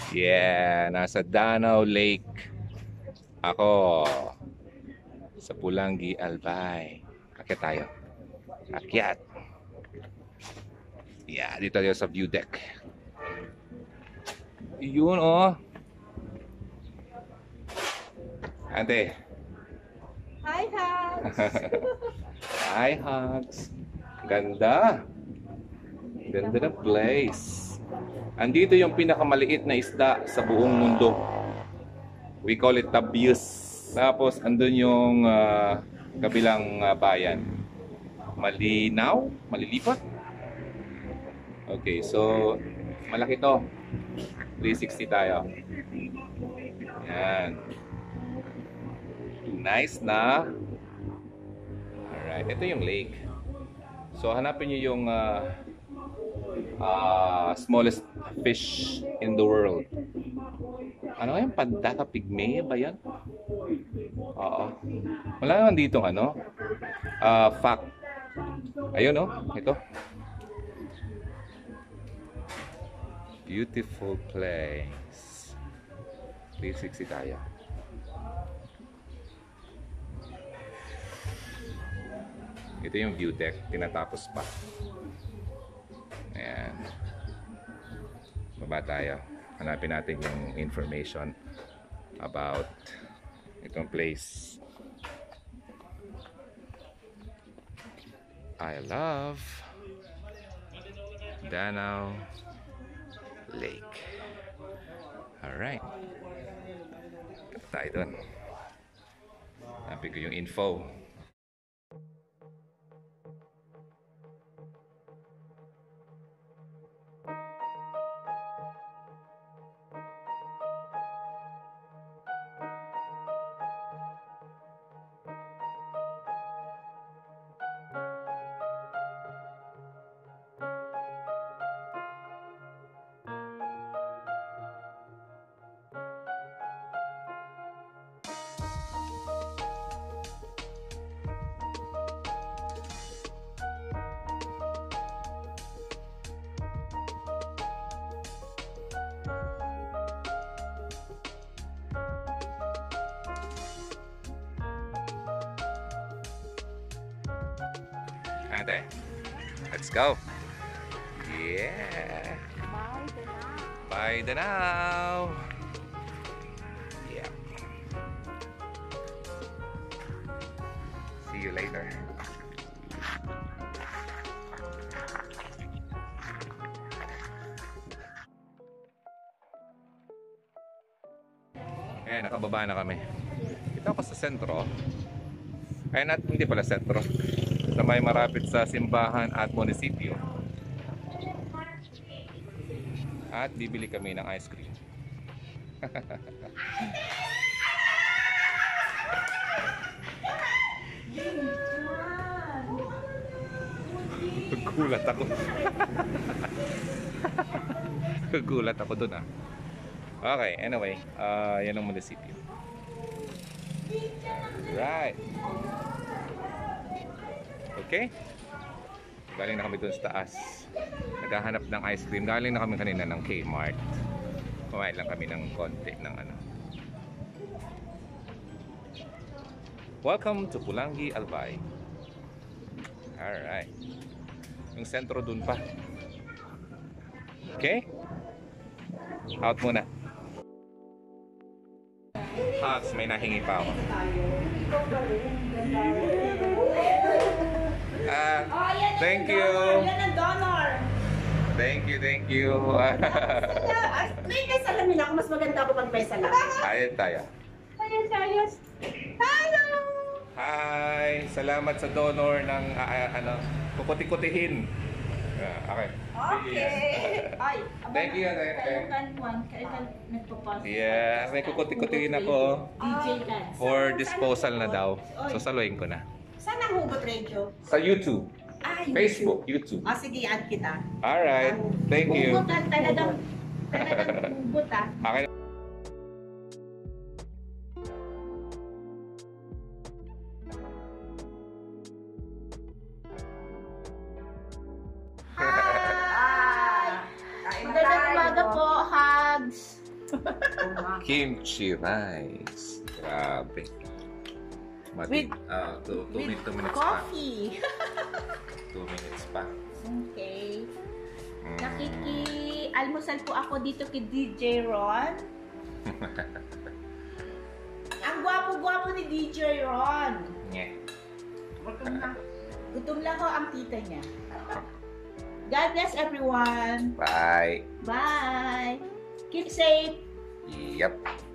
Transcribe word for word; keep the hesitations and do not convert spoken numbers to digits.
Yeah, nasa Danao Lake. Ako sa Polangui Albay. Akyat tayo. Akyat. Yeah, dito tayo sa view deck. Yun oh. Ante. Hi, Hugs! Hi, Hugs. Ganda. Ganda na place. Andito yung pinakamaliit na isda sa buong mundo. We call it tabios. Tapos andun yung uh, kabilang uh, bayan. Malinao? Malilipat? Okay, so malaki to. three sixty tayo. Yan. Nice na. Alright, ito yung lake. So hanapin nyo yung uh, uh, smallest fish in the world. Ano yan? Pandaka pygmea ba yan? Oo. Wala naman dito ano? Uh, fact. Ayun oh, ito. Beautiful place. three sixty tayo. Ito yung view deck, tinatapos pa. Ayan. Baba tayo. Hanapin natin yung information about itong place. I love Danao Lake. Alright. Kapit tayo dun. Hanapin ko yung info. Ate, let's go. Yeah. Bye, Danao. Yeah. See you later. Eh, nakababa na kami. Ito ako sa sentro. Ay, not, hindi pala sentro. Na may marapit sa simbahan at munisipyo. At bibili kami ng ice cream. Gulat ako. Gulat ako dun ah. Okay, anyway, uh, yan ang munisipyo. Right. Okay? Galing na kami dun sa taas. Naghahanap ng ice cream. Galing na kami kanina ng Kmart. Kumain lang kami ng konti ng ano. Welcome to Polangui Albay. Alright. Yung sentro dun pa. Okay? Out muna. Hugs, may nahingi pa ako. Ah, thank you. Yan ang donor. Thank you, thank you. May may salamin ako. Mas maganda ako pag may salamin. Ayun tayo. Ayos, ayos. Hello! Hi! Salamat sa donor ng uh, ano, kukuti-kutihin. Uh, okay. Okay. Ay, Thank you. Kailan one, kailan nagpapas. Yeah, may kukuti-kutihin ako. D J Dance. For disposal na daw. So saluhin ko na. Saan ang hugot radio? Sa YouTube. Ah, YouTube. Facebook, YouTube. Ah, sige, add kita. Alright. Thank you. Hugot lang, talagang, talagang hugot ah. Okay. Hi! Magandang umaga po, Hugs! Kimchi rice. Grabe. Matig, With- ah, two, two, With min- two minutes coffee. pa. Two minutes pa. Okay. Mm. Nakiki-almusal po ako dito kay D J Ron. Ang gwapo-gwapo ni D J Ron. Nye. Gutom na. Gutom lang ho ang tita niya. God bless everyone. Bye. Bye. Keep safe. Yep.